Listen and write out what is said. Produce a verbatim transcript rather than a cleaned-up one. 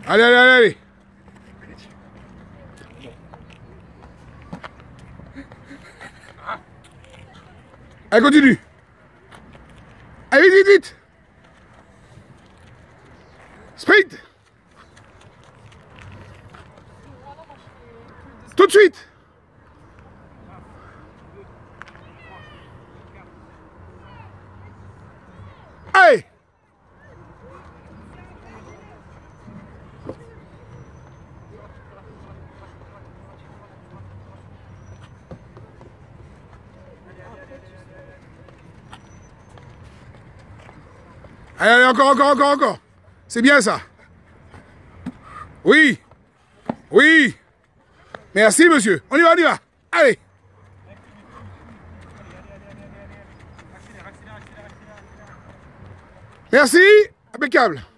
Allez, allez, allez, allez. Allez, continue. Allez, vite, vite, vite. Sprint. Tout de suite. Allez. Allez, allez, encore, encore, encore, encore. C'est bien ça. Oui. Oui. Merci, monsieur. On y va, on y va. Allez. Merci. Impeccable.